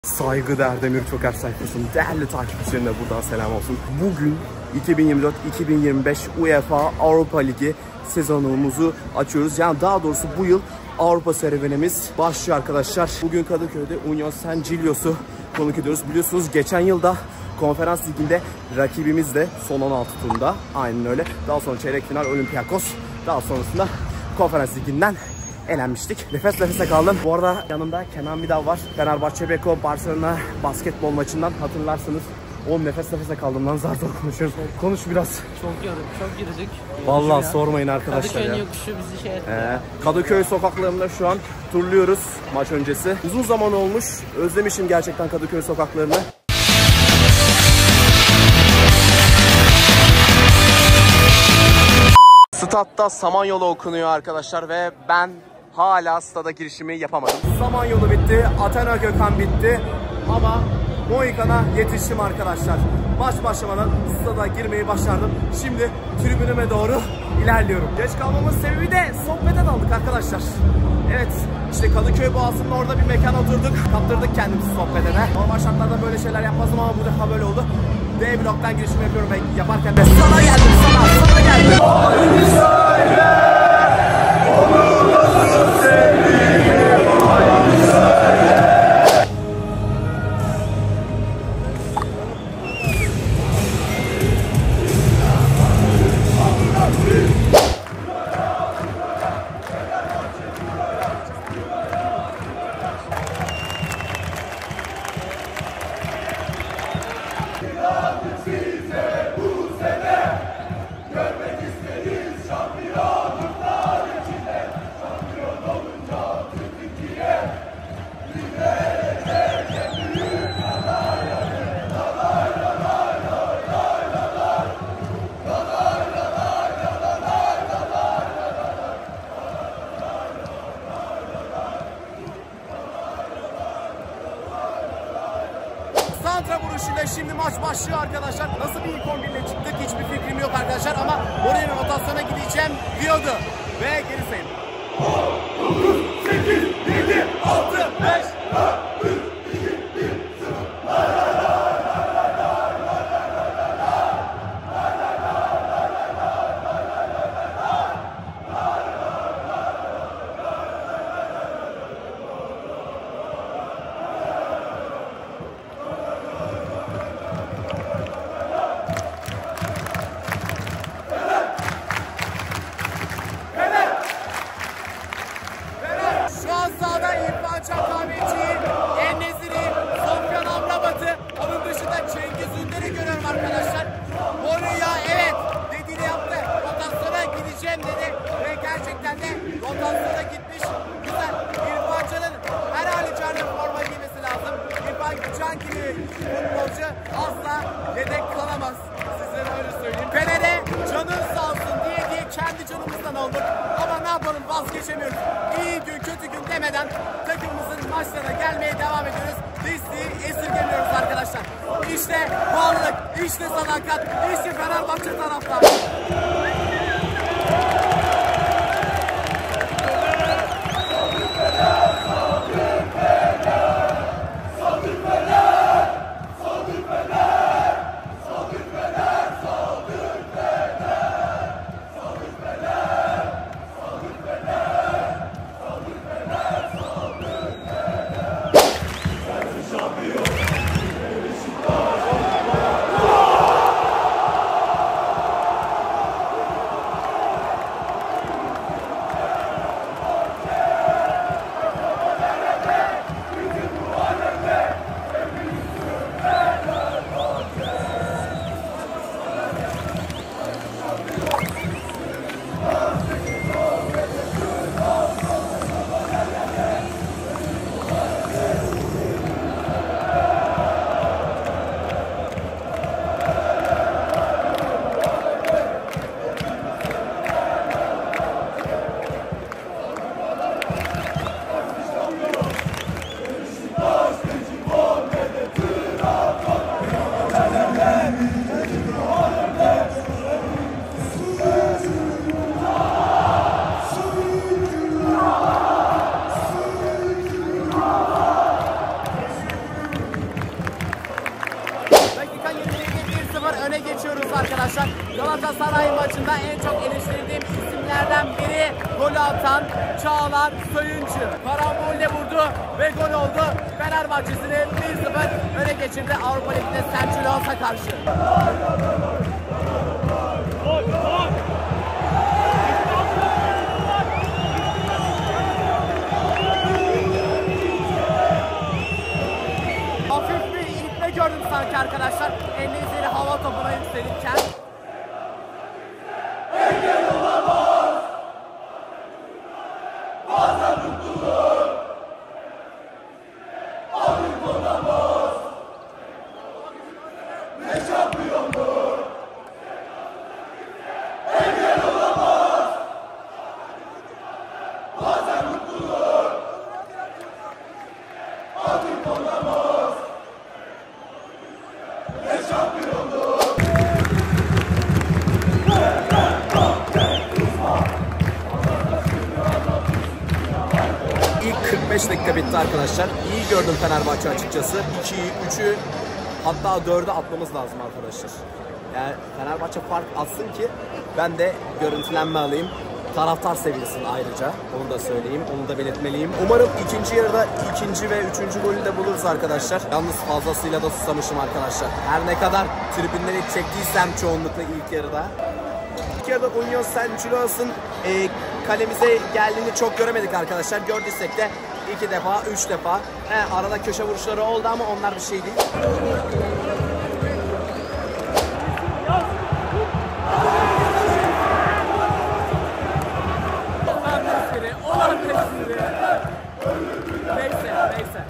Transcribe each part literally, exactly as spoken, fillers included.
Saygıdeğer Demir Çoker sayfasının değerli takipçilerine buradan selam olsun. Bugün iki bin yirmi dört iki bin yirmi beş UEFA Avrupa Ligi sezonumuzu açıyoruz. Yani daha doğrusu bu yıl Avrupa serüvenimiz başlıyor arkadaşlar. Bugün Kadıköy'de Union Saint Gillois'u konuk ediyoruz. Biliyorsunuz geçen yılda Konferans Ligi'nde rakibimiz de son on altı turunda. Aynen öyle. Daha sonra çeyrek final Olympiakos. Daha sonrasında Konferans Ligi'nden elenmiştik. Nefes nefese kaldım. Bu arada yanımda Kenan Midav var. Fenerbahçe Beko Barcelona basketbol maçından hatırlarsınız. on nefes nefese kaldım lan, zar zor konuşuyoruz. Konuş biraz. Çok yarım, çok girdik. Vallahi sormayın arkadaşlar. Kadıköy'ün ya. yokuşu bizi şey etti. Ee, Kadıköy sokaklarında şu an turluyoruz maç öncesi. Uzun zaman olmuş. Özlemişim gerçekten Kadıköy sokaklarını. Statta Samanyolu okunuyor arkadaşlar ve ben hala stada girişimi yapamadım. Samanyolu bitti, Athena Gökhan bitti ama Mohikan'a yetiştim arkadaşlar. Maç başlamadan stada girmeyi başardım. Şimdi tribünüme doğru ilerliyorum. Geç kalmamın sebebi de sohbete daldık arkadaşlar. Evet, işte Kadıköy Boğazı'nın orada bir mekan oturduk. Kaptırdık kendimizi sohbetine. Normal şartlarda böyle şeyler yapmazdım ama bu defa böyle oldu. D bloktan girişimi yapıyorum ve yaparken de sana geldim, sana, sana geldim. Haydi söyle, onu nasıl sevdiğimi, haydi söyle. Santra vuruşuyla şimdi maç başlıyor arkadaşlar. Nasıl bir ilk on bir ile çıktık hiçbir fikrim yok arkadaşlar ama Mourinho'nun rotasyona gideceğim diyordu. Ve geri sayın. on, dokuz, sekiz, yedi, altı, beş, dört, üç, iki, bir, sıfır. Rotasyona gitmiş. Güzel. İrfan Can'ın her halükarda forma giymesi lazım. İrfan Can gibi futbolcu asla yedek kalamaz. Sizlere öyle söyleyeyim. Fener'e canın sağ olsun diye diye kendi canımızdan olduk. Ama ne yapalım, vazgeçemiyoruz. İyi gün kötü gün demeden takımımızın maçlarına gelmeye devam ediyoruz. Desteği esirgemiyoruz arkadaşlar. İşte bağlılık, işte sadakat, işte Fenerbahçe taraftarı. başlıyoruz arkadaşlar. Galatasaray maçında en çok eleştirdiğim isimlerden biri golü atan Çağlar Söyüncü. Karambolle vurdu ve gol oldu. Fenerbahçe'sini bir sıfır öne geçirdi Avrupa Ligi'nde Saint Gillois'a karşı. Hafif bir itme gördüm sanki arkadaşlar. Elinizleri hava topuna yükselirken. kırk beş dakika bitti arkadaşlar. İyi gördüm Fenerbahçe açıkçası. ikiyi, üçü hatta dördü atmamız lazım arkadaşlar. Yani Fenerbahçe fark atsın ki ben de görüntülenme alayım. Taraftar seviyesin ayrıca. Onu da söyleyeyim. Onu da belirtmeliyim. Umarım ikinci yarıda ikinci ve üçüncü golü de buluruz arkadaşlar. Yalnız fazlasıyla da susamışım arkadaşlar. Her ne kadar tribünleri çektiysem çoğunlukla ilk yarıda. İlk yarıda Union Saint Gillois'ın e, kalemize geldiğini çok göremedik arkadaşlar. Gördüysek de iki defa, üç defa. He, arada köşe vuruşları oldu ama onlar bir şey değil. Neyse, neyse.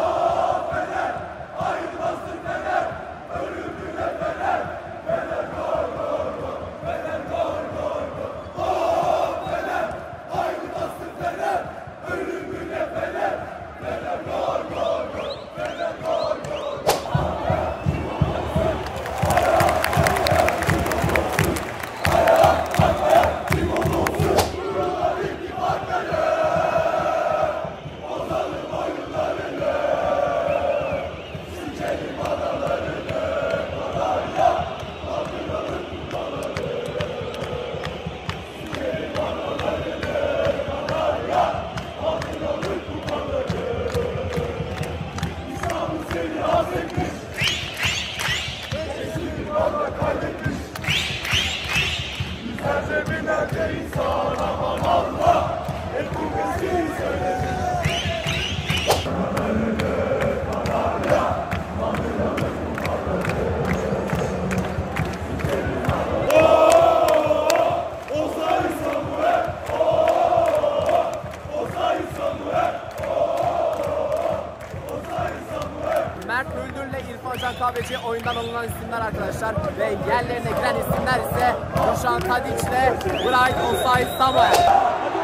Mert Müldür'le İrfan Can Kahveci oyundan alınan isimler arkadaşlar ve yerlerine giren isimler ise Dušan Tadić ile Bright Osay Samuel.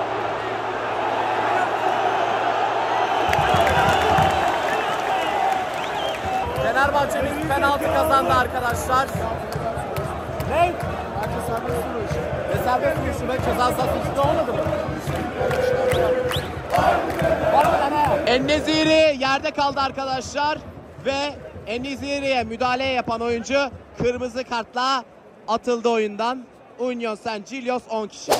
Fenerbahçe'miz penaltı kazandı arkadaşlar. Ne? Bence serbest vuruş. Ve serbest vuruşu ve ceza sahası içinde olmadı mı? En-Nesyri yerde kaldı arkadaşlar ve En-Nesyri'ye müdahale yapan oyuncu kırmızı kartla atıldı oyundan. Union Saint Gillois on kişi.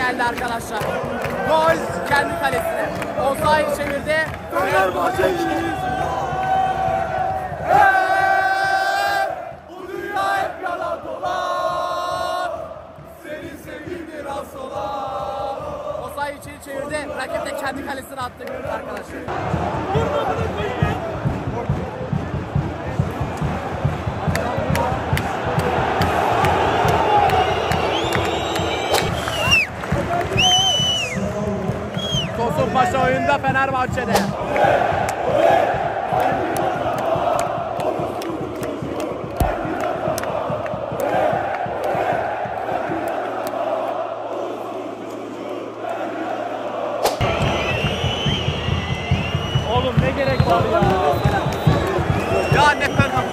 geldi arkadaşlar. Gol kendi kalesine. Offside çevirdi. Fenerbahçe bu dünya hep yalan dolan. Senin sevgin biraz sola. Offside içeri çevirdi. Rakip de kendi kalesine attı arkadaşlar. Tosunpaşa oyunda Fenerbahçe'de. Oğlum ne gerek var ya? Ya ne penaltı.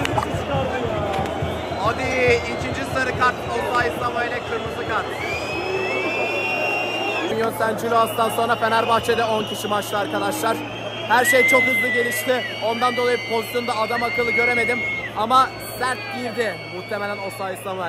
Hadi ikinci sarı kart Osayi Samuel'e kırmızı kart. Union Saint-Gillois'tan sonra Fenerbahçe'de on kişi maçta arkadaşlar. Her şey çok hızlı gelişti. Ondan dolayı pozisyonda adam akıllı göremedim. Ama sert girdi muhtemelen Osayi Samuel.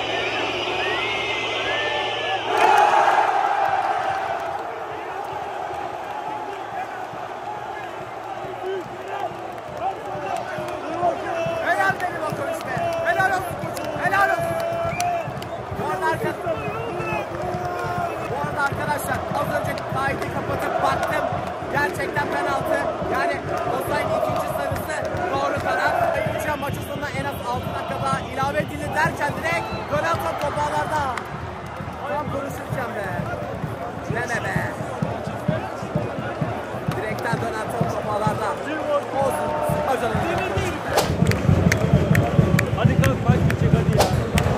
Helal benim o konuşma. Helal olsun koçum. Helal olsun. Bu arada arkadaşlar, bu arada arkadaşlar az önce kaydı kapatıp baktım. Gerçekten penaltı. Yani Osayi'nin ikinci sarısı doğru karar. Ayrıca maçın sonunda en az altı dakika daha ilave edildi derken direkt dönen top topağlarda. Tam konuşurken be. Deme be. Direkten dönen top topağlarda. Olsun. Hocanın. Hadi kalk bak gidecek hadi ya.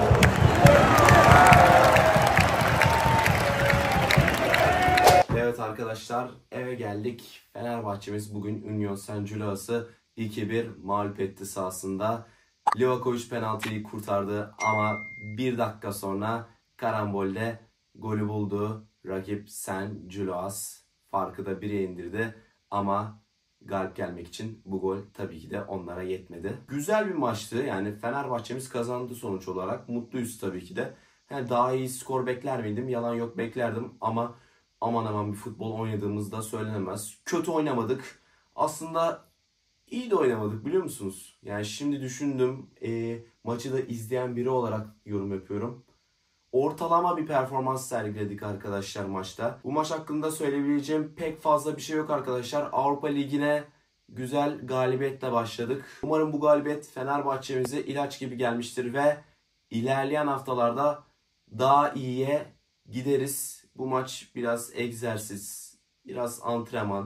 Evet arkadaşlar, eve geldik. Fenerbahçe'miz bugün Union Saint-Gillois'ı iki bir mağlup etti sahasında. Livakovic penaltıyı kurtardı ama bir dakika sonra karambolde golü buldu. Rakip Saint-Gillois farkı da bire indirdi ama galip gelmek için bu gol tabii ki de onlara yetmedi. Güzel bir maçtı, yani Fenerbahçe'miz kazandı sonuç olarak. Mutluyuz tabii ki de. Yani daha iyi skor bekler miydim? Yalan yok, beklerdim ama aman aman bir futbol oynadığımız da söylenemez. Kötü oynamadık. Aslında iyi de oynamadık, biliyor musunuz? Yani şimdi düşündüm, e, maçı da izleyen biri olarak yorum yapıyorum. Ortalama bir performans sergiledik arkadaşlar maçta. Bu maç hakkında söyleyebileceğim pek fazla bir şey yok arkadaşlar. Avrupa Ligi'ne güzel galibiyetle başladık. Umarım bu galibiyet Fenerbahçe'mize ilaç gibi gelmiştir ve ilerleyen haftalarda daha iyiye gideriz. Bu maç biraz egzersiz, biraz antrenman,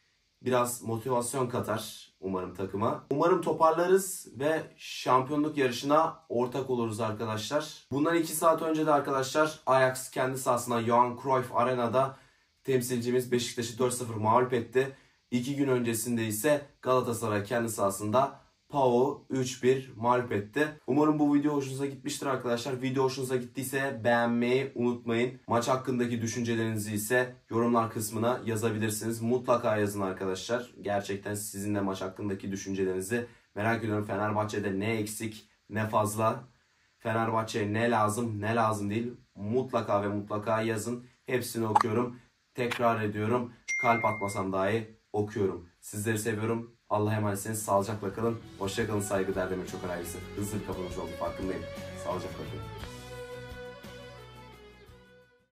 biraz motivasyon katar umarım takıma. Umarım toparlarız ve şampiyonluk yarışına ortak oluruz arkadaşlar. Bundan iki saat önce de arkadaşlar Ajax kendi sahasına Johan Cruyff Arena'da temsilcimiz Beşiktaş'ı dört sıfır mağlup etti. İki gün öncesinde ise Galatasaray kendi sahasında P A O üç bir mağlup etti. Umarım bu video hoşunuza gitmiştir arkadaşlar. Video hoşunuza gittiyse beğenmeyi unutmayın. Maç hakkındaki düşüncelerinizi ise yorumlar kısmına yazabilirsiniz. Mutlaka yazın arkadaşlar. Gerçekten sizin de maç hakkındaki düşüncelerinizi merak ediyorum. Fenerbahçe'de ne eksik ne fazla. Fenerbahçe'ye ne lazım ne lazım değil. Mutlaka ve mutlaka yazın. Hepsini okuyorum. Tekrar ediyorum. Kalp atmasam dahi okuyorum. Sizleri seviyorum. Allah'a emanetsiniz. Sağlıcakla kalın. Hoşça kalın. Saygıdeğer demek çok önemlisi. Hızlı bir kapanış oldu. Farkındayım. Sağlıcakla kalın.